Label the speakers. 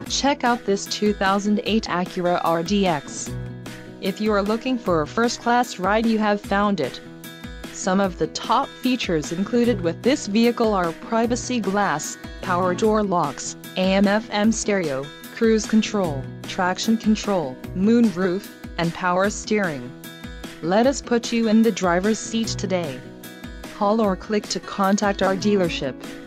Speaker 1: Check out this 2008 Acura RDX. If you are looking for a first-class ride, you have found it. Some of the top features included with this vehicle are privacy glass, power door locks, AM/FM stereo, cruise control, traction control, moonroof, and power steering. Let us put you in the driver's seat today. Call or click to contact our dealership.